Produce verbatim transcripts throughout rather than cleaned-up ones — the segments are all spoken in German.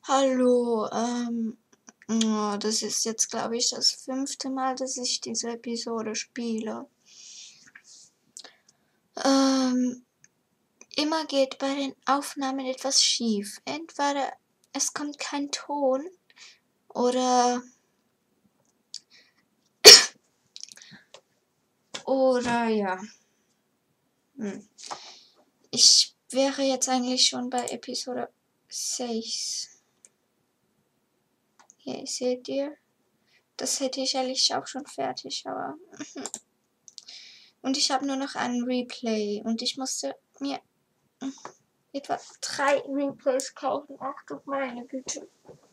Hallo, ähm, oh, das ist jetzt, glaube ich, das fünfte Mal, dass ich diese Episode spiele. Ähm, immer geht bei den Aufnahmen etwas schief. Entweder es kommt kein Ton oder oder ja. Hm. Ich wäre jetzt eigentlich schon bei Episode sechs. Hier seht ihr. Das hätte ich eigentlich auch schon fertig, aber. Und ich habe nur noch einen Replay und ich musste mir etwa drei Replays kaufen. Ach du meine Güte.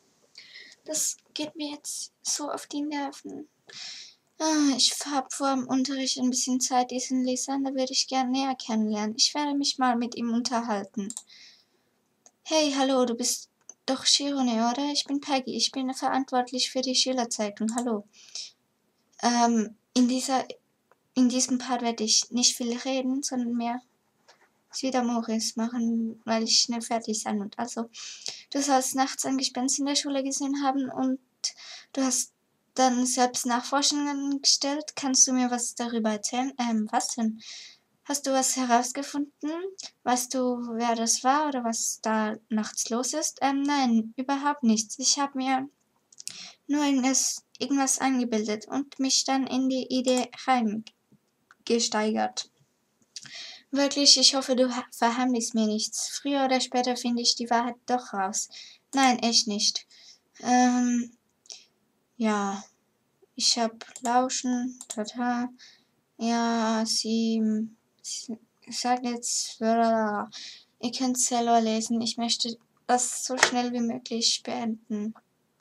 Das geht mir jetzt so auf die Nerven. Ah, ich habe vor dem Unterricht ein bisschen Zeit, diesen Lysander würde ich gerne näher kennenlernen. Ich werde mich mal mit ihm unterhalten. Hey, hallo, du bist doch Shirone, oder? Ich bin Peggy, ich bin verantwortlich für die Schülerzeitung. Hallo. Ähm, in dieser, in diesem Part werde ich nicht viel reden, sondern mehr wieder Morris machen, weil ich schnell fertig sein muss. Also, du sollst nachts ein Gespenst in der Schule gesehen haben und du hast dann selbst Nachforschungen gestellt. Kannst du mir was darüber erzählen? Ähm, was denn? Hast du was herausgefunden? Weißt du, wer das war oder was da nachts los ist? Ähm, nein, überhaupt nichts. Ich habe mir nur irgendwas, irgendwas eingebildet und mich dann in die Idee reingesteigert. Wirklich, ich hoffe, du verheimlichst mir nichts. Früher oder später finde ich die Wahrheit doch raus. Nein, echt nicht. Ähm, ja, ich hab Lauschen, tata. Ja, sie, sie sagt jetzt, ihr könnt selber lesen. Ich möchte das so schnell wie möglich beenden.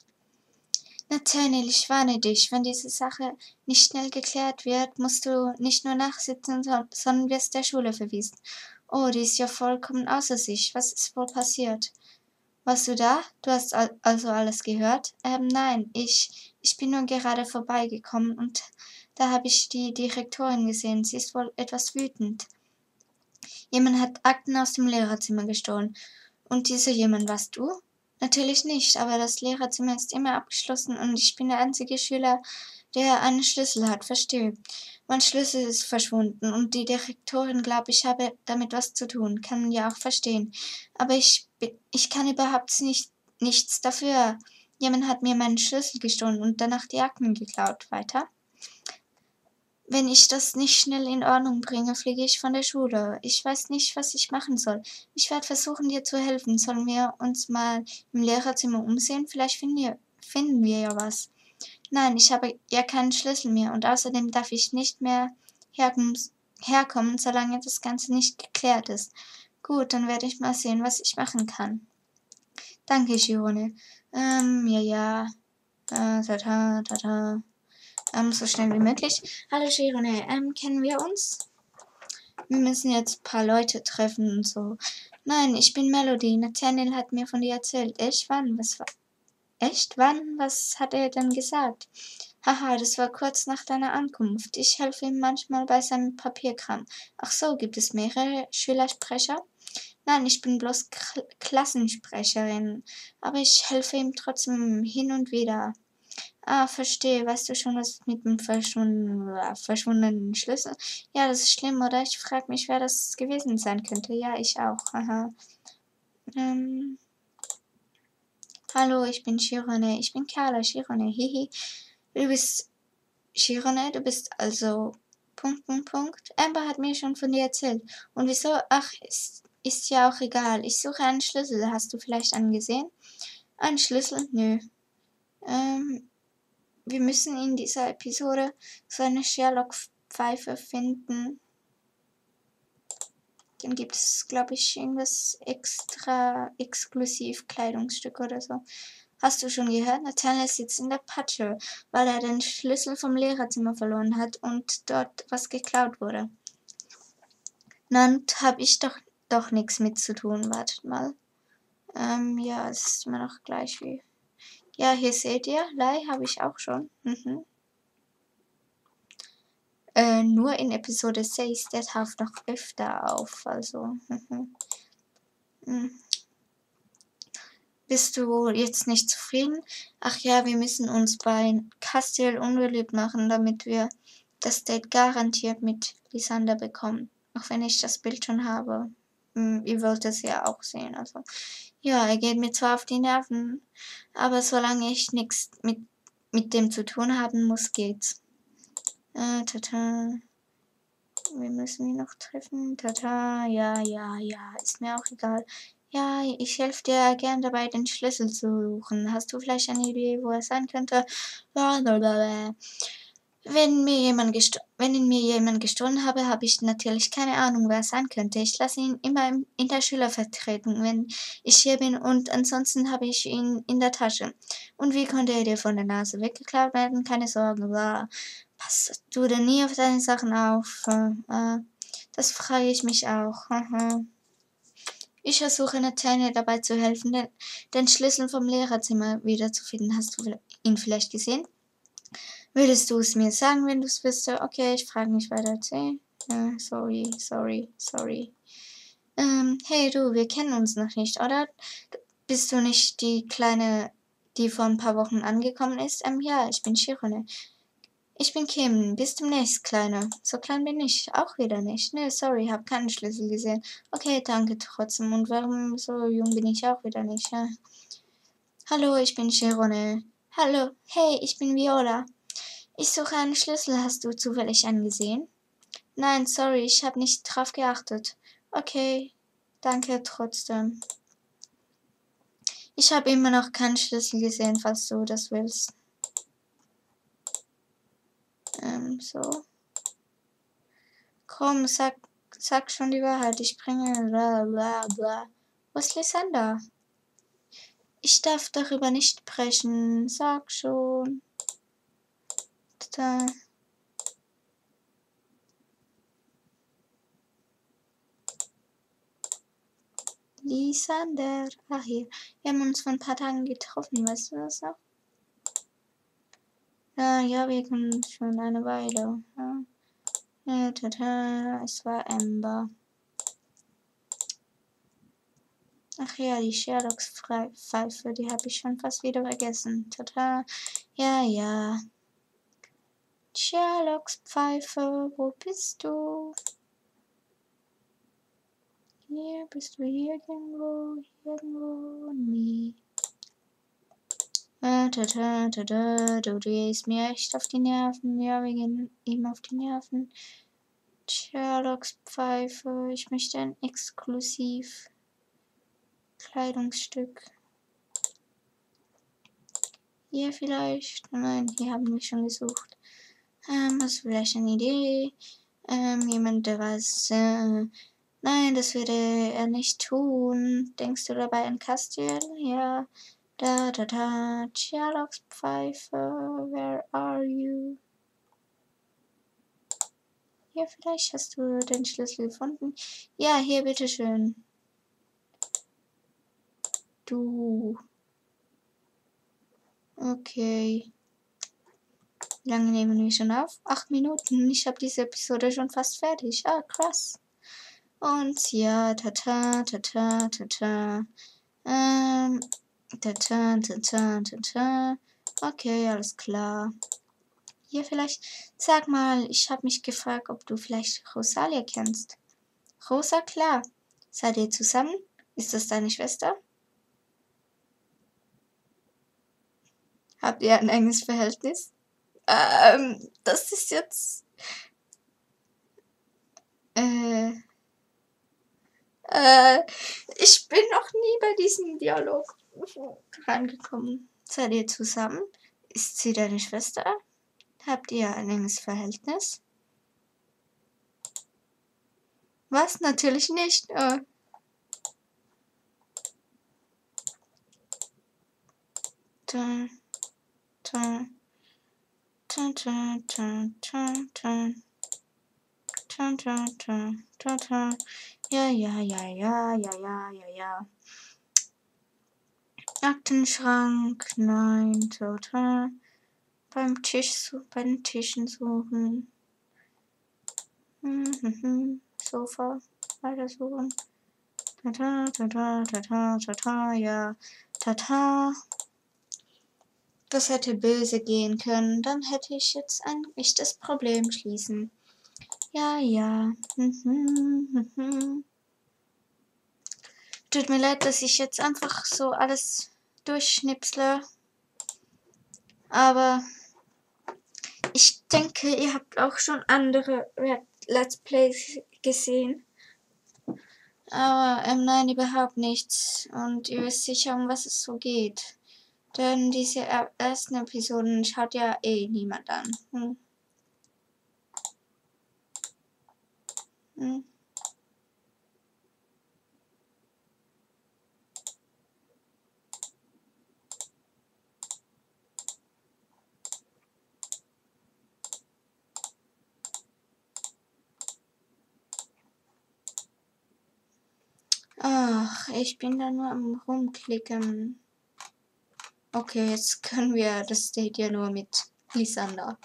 Nathaniel, ich warne dich, wenn diese Sache nicht schnell geklärt wird, musst du nicht nur nachsitzen, sondern wirst der Schule verwiesen. Oh, die ist ja vollkommen außer sich. Was ist wohl passiert? Warst du da? Du hast al- also alles gehört? Ähm, nein, ich, ich bin nur gerade vorbeigekommen und da habe ich die Direktorin gesehen. Sie ist wohl etwas wütend. Jemand hat Akten aus dem Lehrerzimmer gestohlen. Und dieser jemand warst du? Natürlich nicht, aber das Lehrerzimmer ist immer abgeschlossen und ich bin der einzige Schüler, der einen Schlüssel hat, verstehe. Mein Schlüssel ist verschwunden und die Direktorin glaubt, ich habe damit was zu tun, kann man ja auch verstehen. Aber ich, ich kann überhaupt nicht, nichts dafür. Jemand hat mir meinen Schlüssel gestohlen und danach die Akten geklaut. Weiter? Wenn ich das nicht schnell in Ordnung bringe, fliege ich von der Schule. Ich weiß nicht, was ich machen soll. Ich werde versuchen, dir zu helfen. Sollen wir uns mal im Lehrerzimmer umsehen? Vielleicht finden wir, finden wir ja was. Nein, ich habe ja keinen Schlüssel mehr und außerdem darf ich nicht mehr herkommen, herkommen, solange das Ganze nicht geklärt ist. Gut, dann werde ich mal sehen, was ich machen kann. Danke, Shirone. Ähm, ja, ja. Äh, tata, tata. Ähm, so schnell wie möglich. Hallo Shirone, ähm, kennen wir uns? Wir müssen jetzt ein paar Leute treffen und so. Nein, ich bin Melody. Nathaniel hat mir von dir erzählt. Echt? Wann? Was war? Echt? Wann? Was hat er denn gesagt? Haha, das war kurz nach deiner Ankunft. Ich helfe ihm manchmal bei seinem Papierkram. Ach so, gibt es mehrere Schülersprecher? Nein, ich bin bloß K Klassensprecherin. Aber ich helfe ihm trotzdem hin und wieder. Ah, verstehe. Weißt du schon, was mit dem verschwundenen, verschwundenen Schlüssel? Ja, das ist schlimm, oder? Ich frage mich, wer das gewesen sein könnte. Ja, ich auch. Haha. Ähm, hallo, ich bin Shirone. Ich bin Carla Shirone. Hihi. Du bist Shirone, du bist also... Punkt, Punkt, Punkt. Amber hat mir schon von dir erzählt. Und wieso? Ach, ist, ist ja auch egal. Ich suche einen Schlüssel. Hast du vielleicht einen gesehen? Einen Schlüssel? Nö. Ähm... Wir müssen in dieser Episode so eine Sherlock-Pfeife finden. Dann gibt es, glaube ich, irgendwas extra exklusiv Kleidungsstück oder so. Hast du schon gehört? Nathaniel sitzt in der Patsche, weil er den Schlüssel vom Lehrerzimmer verloren hat und dort was geklaut wurde. Dann habe ich doch doch nichts mit zu tun. Wartet mal. Ähm, ja, es ist immer noch gleich wie. Ja, hier seht ihr, Lei habe ich auch schon. Mhm. Äh, nur in Episode sechs, der taucht noch öfter auf, also. Mhm. Bist du jetzt nicht zufrieden? Ach ja, wir müssen uns bei Castiel unbeliebt machen, damit wir das Date garantiert mit Lysander bekommen. Auch wenn ich das Bild schon habe. Hm, ihr wollt es ja auch sehen, also. Ja, er geht mir zwar auf die Nerven, aber solange ich nichts mit, mit dem zu tun haben muss, geht's. Äh, tata. Wir müssen ihn noch treffen. Tata. Ja, ja, ja. Ist mir auch egal. Ja, ich helfe dir gern dabei, den Schlüssel zu suchen. Hast du vielleicht eine Idee, wo er sein könnte? Blablabla. Wenn mir jemand gesto wenn ihn mir jemand gestohlen habe, habe ich natürlich keine Ahnung, wer es sein könnte. Ich lasse ihn immer in der Schülervertretung, wenn ich hier bin, und ansonsten habe ich ihn in der Tasche. Und wie konnte er dir von der Nase weggeklaut werden? Keine Sorgen. Bla. Passt du denn nie auf deine Sachen auf? Äh, das frage ich mich auch. Ich versuche Nathaniel dabei zu helfen, den, den Schlüssel vom Lehrerzimmer wiederzufinden. Hast du ihn vielleicht gesehen? Würdest du es mir sagen, wenn du es wüsstest? Okay, ich frage nicht weiter. C. Äh, sorry, sorry, sorry. Ähm, hey du, wir kennen uns noch nicht, oder? Bist du nicht die Kleine, die vor ein paar Wochen angekommen ist? Ähm, ja, ich bin Shirone. Ich bin Kim. Bis demnächst, Kleine. So klein bin ich auch wieder nicht. Ne, sorry, hab keinen Schlüssel gesehen. Okay, danke trotzdem. Und warum so jung bin ich auch wieder nicht, ja? Hallo, ich bin Shirone. Hallo, hey, ich bin Viola. Ich suche einen Schlüssel. Hast du zufällig einen gesehen? Nein, sorry, ich habe nicht drauf geachtet. Okay, danke trotzdem. Ich habe immer noch keinen Schlüssel gesehen, falls du das willst. Ähm, so. Komm, sag, sag schon die Wahrheit. Ich bringe bla bla bla. Wo ist Lysander? Ich darf darüber nicht sprechen. Sag schon. Da. Lysander. Ach hier. Wir haben uns vor ein paar Tagen getroffen, weißt du das noch? Ja, ja, wir kennen uns schon eine Weile. Ja. Ja, tata, es war Amber. Ach ja, die Sherlocks-Pfeife, die habe ich schon fast wieder vergessen. Tata, ja, ja. Sherlocks Pfeife, wo bist du? Hier, bist du hier irgendwo? Irgendwo? Nee. Äh, tata, tata, du gehst mir echt auf die Nerven. Ja, wir gehen ihm auf die Nerven. Sherlocks Pfeife, ich möchte ein exklusiv Kleidungsstück. Hier vielleicht? Nein, hier haben wir schon gesucht. Ähm, hast du vielleicht eine Idee? Ähm, jemand, der was, äh, nein, das würde er nicht tun. Denkst du dabei an Castiel? Ja. Da, da, da. Sherlocks Pfeife, where are you? Hier, vielleicht hast du den Schlüssel gefunden. Ja, hier, bitteschön. Du. Okay. Wie lange nehmen wir schon auf? Acht Minuten. Ich habe diese Episode schon fast fertig. Ah, krass. Und ja, tata, tata, tata. Ähm, tata, tata, tata. Okay, alles klar. Hier vielleicht. Sag mal, ich habe mich gefragt, ob du vielleicht Rosalia kennst. Rosa, klar. Seid ihr zusammen? Ist das deine Schwester? Habt ihr ein enges Verhältnis? Ähm, das ist jetzt. Äh. Äh, ich bin noch nie bei diesem Dialog reingekommen. Seid ihr zusammen? Ist sie deine Schwester? Habt ihr ein enges Verhältnis? Was? Natürlich nicht. Äh, tun, tun, tun, tun, tun, tun, tun, tun, tun, tun, tun, tun. Ja, ja, ja, ja, ja, ja, ja, ja. Aktenschrank, nein, total. Beim Tisch, bei den Tischen suchen. Mhm, Sofa, weiter suchen. Tata, tata, tata, tata, ja. Tata. Das hätte böse gehen können. Dann hätte ich jetzt ein echtes Problem schließen. Ja, ja. Mhm, mhm. Tut mir leid, dass ich jetzt einfach so alles durchschnipsle. Aber ich denke, ihr habt auch schon andere Let's Plays gesehen. Aber ähm, nein, überhaupt nichts. Und ihr wisst sicher, um was es so geht. Denn diese ersten Episoden schaut ja eh niemand an. Hm. Hm. Ach, ich bin da nur am Rumklicken. Okay, jetzt können wir das Date ja nur mit Lysander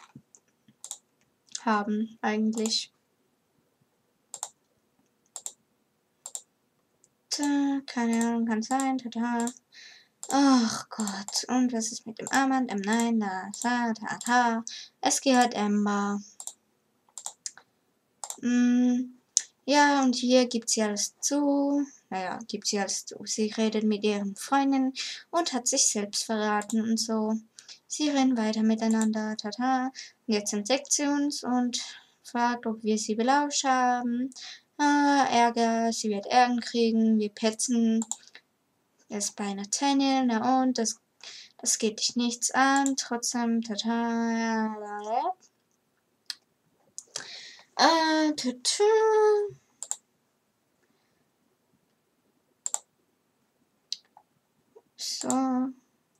haben, eigentlich. Tja, keine Ahnung, kann sein. Tada. Ach Gott, und was ist mit dem Armband? Ähm, nein, da, da, da, da. Es gehört Emma. Mm, ja, und hier gibt sie alles zu. Naja, gibt sie alles zu. Sie redet mit ihren Freunden und hat sich selbst verraten und so. Sie rennen weiter miteinander. Tata. Und jetzt entdeckt sie uns und fragt, ob wir sie belauscht haben. Ah, Ärger, sie wird Ärger kriegen. Wir petzen. Ist bei Nathaniel, na und, das, das geht dich nichts an. Trotzdem, tata. Äh, tata. So.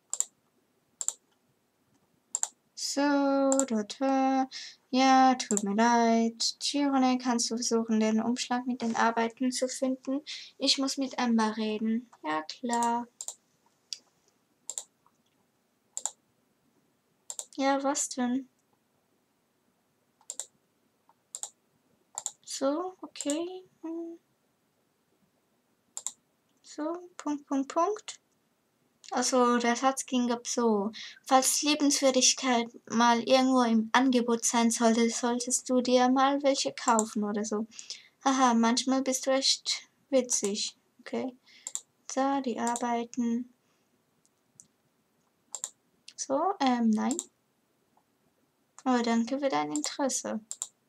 So, dort, ja, tut mir leid. Chirone, kannst du versuchen, den Umschlag mit den Arbeiten zu finden? Ich muss mit Emma reden. Ja, klar. Ja, was denn? So, okay. Hm. So, Punkt, Punkt, Punkt. Also der Satz ging ab so. Falls Liebenswürdigkeit mal irgendwo im Angebot sein sollte, solltest du dir mal welche kaufen oder so. Haha, manchmal bist du echt witzig. Okay. So, die arbeiten. So, ähm, nein. Aber danke für dein Interesse.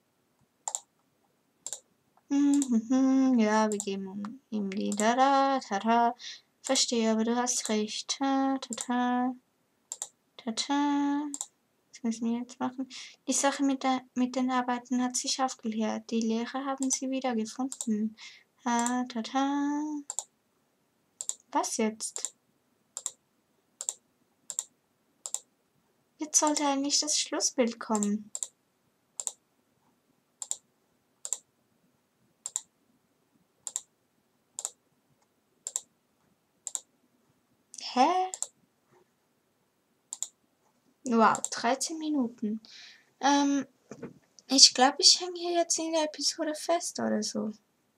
Hm, hm, hm. Ja, wir geben ihm die Dada, Tata. Verstehe, aber du hast recht. Ta, ta, ta, ta. Was müssen wir jetzt machen? Die Sache mit, der, mit den Arbeiten hat sich aufgeklärt. Die Lehrer haben sie wiedergefunden. Ta, ta, ta. Was jetzt? Jetzt sollte eigentlich das Schlussbild kommen. Hä? Wow, dreizehn Minuten. Ähm, ich glaube, ich hänge hier jetzt in der Episode fest oder so.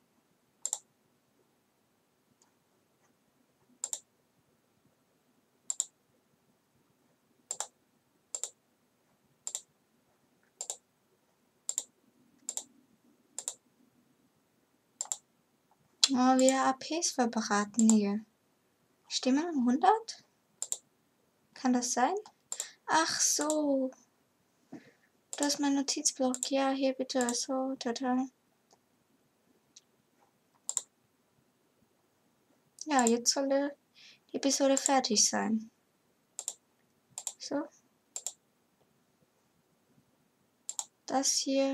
Oh, wieder A Ps verberaten hier. Stimme hundert? Kann das sein? Ach so. Das ist mein Notizblock. Ja, hier bitte. So, tata. Ja, jetzt soll die Episode fertig sein. So. Das hier.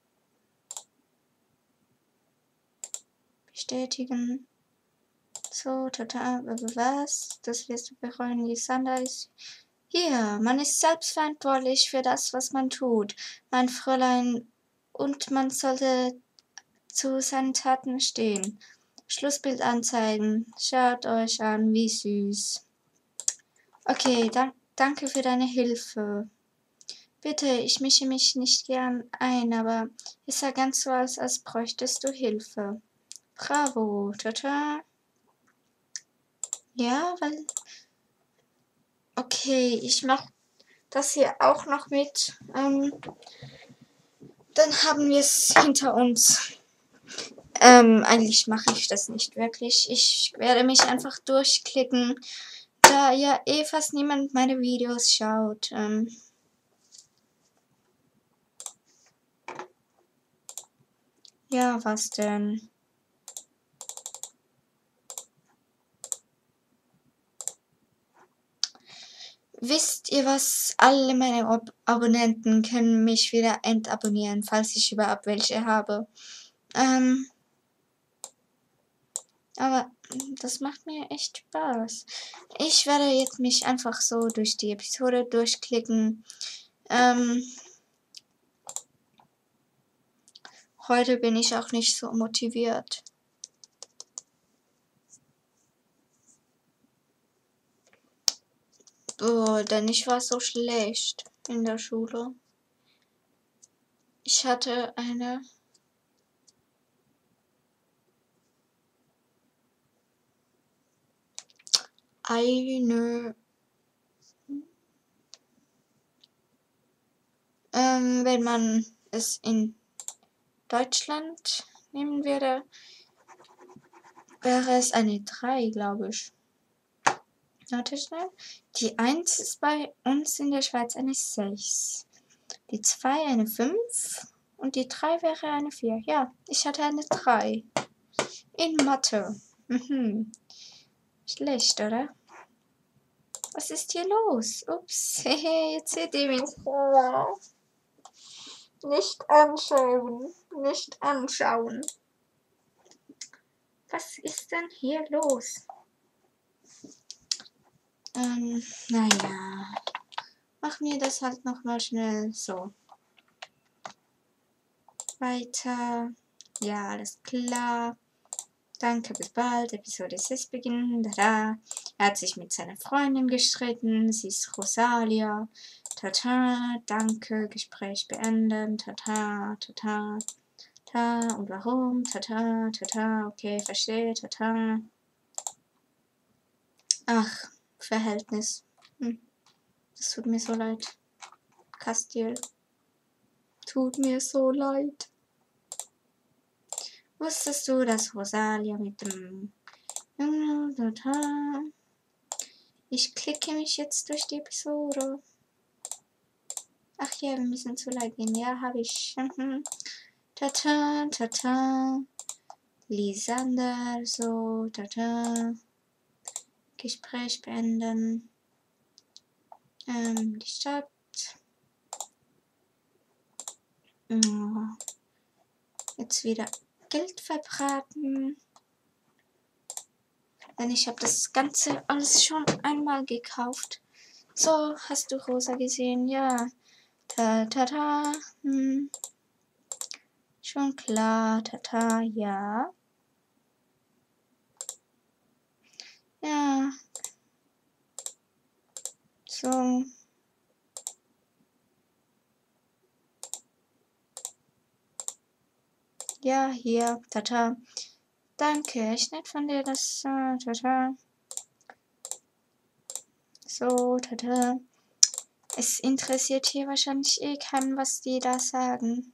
Bestätigen. So, tata. Was? Das wirst du bereuen. Lysander ist hier. Man ist selbstverantwortlich für das, was man tut. Mein Fräulein. Und man sollte zu seinen Taten stehen. Schlussbild anzeigen. Schaut euch an, wie süß. Okay, dan danke für deine Hilfe. Bitte, ich mische mich nicht gern ein, aber es sah ganz so aus, als bräuchtest du Hilfe. Bravo, tata. Ja, weil... Okay, ich mache das hier auch noch mit. Ähm, dann haben wir es hinter uns. Ähm, eigentlich mache ich das nicht wirklich. Ich werde mich einfach durchklicken, da ja eh fast niemand meine Videos schaut. Ähm, ja, was denn? Wisst ihr was? Alle meine Ab Abonnenten können mich wieder entabonnieren, falls ich überhaupt welche habe. Ähm, aber das macht mir echt Spaß. Ich werde jetzt mich einfach so durch die Episode durchklicken. Ähm, heute bin ich auch nicht so motiviert. Oh, denn ich war so schlecht in der Schule. Ich hatte eine eine ähm, wenn man es in Deutschland nehmen würde, wäre es eine drei, glaube ich. Warte schnell. Die eins ist bei uns in der Schweiz eine sechs. Die zwei eine fünf. Und die drei wäre eine vier. Ja, ich hatte eine drei. In Mathe. Mhm. Schlecht, oder? Was ist hier los? Ups. Jetzt seht ihr mich. Nicht anschauen. Nicht anschauen. Was ist denn hier los? Ähm, naja. Mach mir das halt nochmal schnell so. Weiter. Ja, alles klar. Danke, bis bald. Episode sechs beginnen. Tada. Er hat sich mit seiner Freundin gestritten. Sie ist Rosalia. Tata. Danke. Gespräch beenden. Tata. Tata. Tata. Und warum? Tata. Tata. Okay, verstehe. Tata. Ach, Verhältnis. Hm. Das tut mir so leid. Castiel. Tut mir so leid. Wusstest du, dass Rosalia mit dem... Ich klicke mich jetzt durch die Episode. Ach ja, wir müssen zu Leid gehen. Ja, habe ich. Tata, tata. Lisander, so, tata. Gespräch beenden. Ähm, die Stadt. Oh. Jetzt wieder Geld verbraten. Denn ich habe das Ganze alles schon einmal gekauft. So, hast du Rosa gesehen? Ja. Ta ta ta. Hm. Schon klar. Ta ta. Ja. Ja. So. Ja, hier. Ta ta. Danke. Echt nett von dir, das. Uh, ta ta. So, ta ta. Es interessiert hier wahrscheinlich eh keinen, was die da sagen.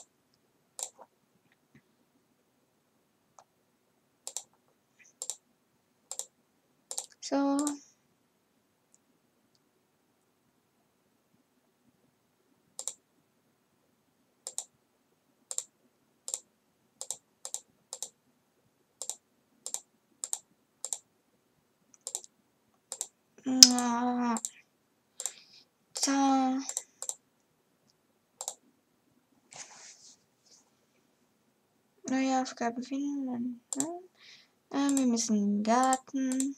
So. Ah. Da. Neue Aufgabe finden. Äh, wir müssen in den Garten.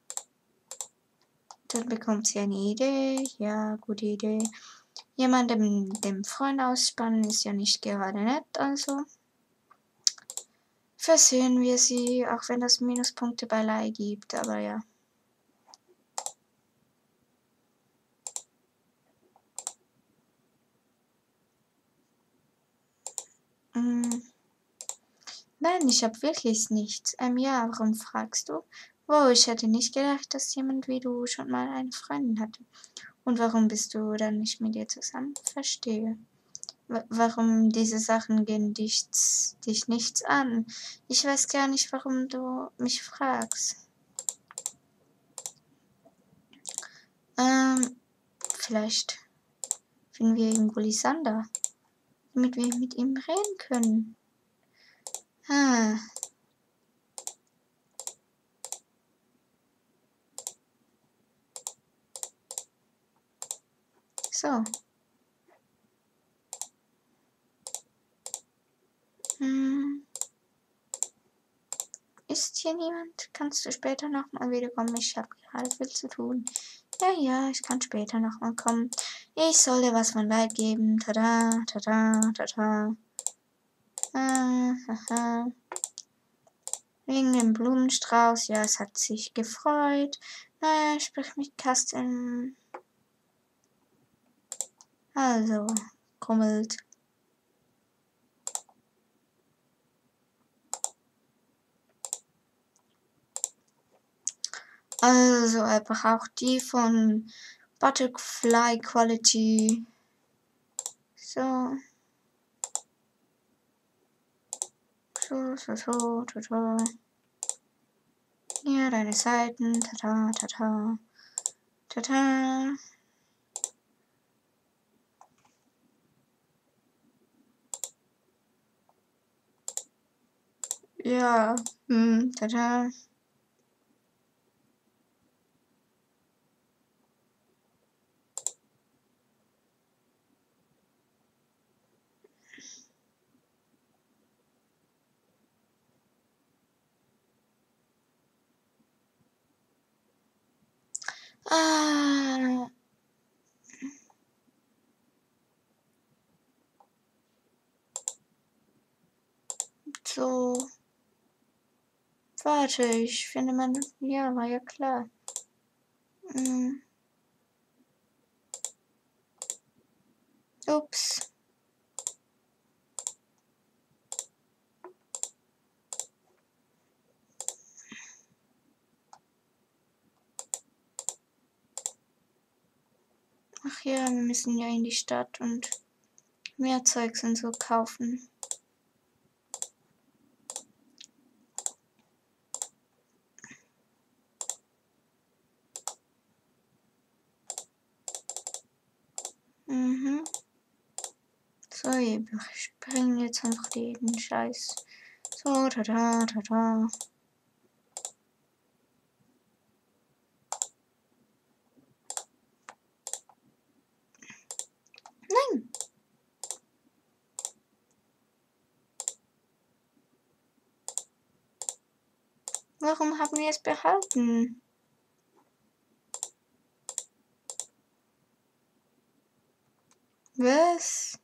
Dann bekommt sie eine Idee. Ja, gute Idee. Jemandem dem Freund ausspannen ist ja nicht gerade nett, also versöhnen wir sie, auch wenn das Minuspunkte bei Lei gibt, aber ja. Mm. Nein, ich habe wirklich nichts. Ähm, ja, warum fragst du? Oh, ich hätte nicht gedacht, dass jemand wie du schon mal eine Freundin hatte. Und warum bist du dann nicht mit ihr zusammen? Verstehe. W warum diese Sachen gehen dich, dich nichts an? Ich weiß gar nicht, warum du mich fragst. Ähm, vielleicht finden wir irgendwo Lysander, damit wir mit ihm reden können. Ah. So. Hm. Ist hier niemand? Kannst du später nochmal wiederkommen? Ich habe gerade viel zu tun. Ja, ja, ich kann später nochmal kommen. Ich soll dir was von Leid geben. Tada, tada, tada. Ah, haha. Wegen dem Blumenstrauß. Ja, es hat sich gefreut. Naja, sprich mit Kasten. Also, krummelt. Also, er braucht die von Butterfly Quality. So. So, so, so, so, so. Hier deine Seiten. Tada, tada. Tada. Ja, hm, tada. Ah. So. Warte, ich finde man. Ja, war ja klar. Hm. Ups. Ach ja, wir müssen ja in die Stadt und mehr Zeugs und so kaufen. Mhm. So, wir springen jetzt einfach den Scheiß. So, tada, tada. Nein! Warum haben wir es behalten? Was?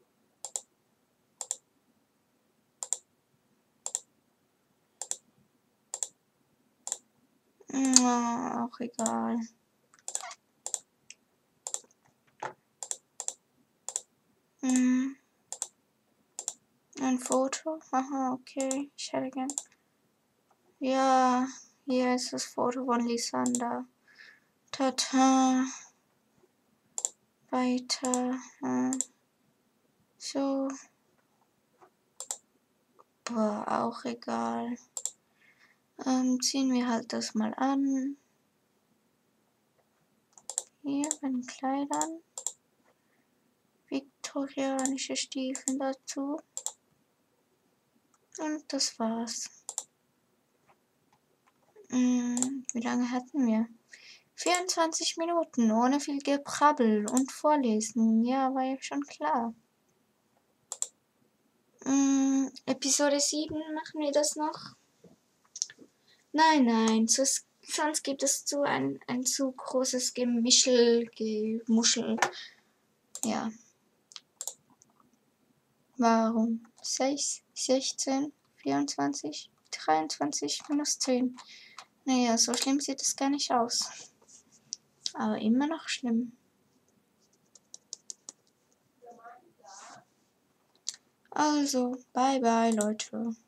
Oh, auch egal. Hm. Ein Foto? Aha, okay. Ich hätte gern. Ja, hier ist das Foto von Lysander. Tata. Weiter. Hm. So. Boah, auch egal. Ähm, ziehen wir halt das mal an. Hier bei den Kleidern. Viktorianische Stiefel dazu. Und das war's. Hm, wie lange hatten wir? vierundzwanzig Minuten, ohne viel Gebrabbel und Vorlesen. Ja, war ja schon klar. Hm, Episode sieben machen wir das noch? Nein, nein, sonst, sonst gibt es zu ein, ein zu großes Gemischel, Gemuschel. Ja. Warum? sechs, sechzehn, vierundzwanzig, dreiundzwanzig minus zehn. Naja, so schlimm sieht es gar nicht aus. Aber immer noch schlimm. Also, bye bye, Leute.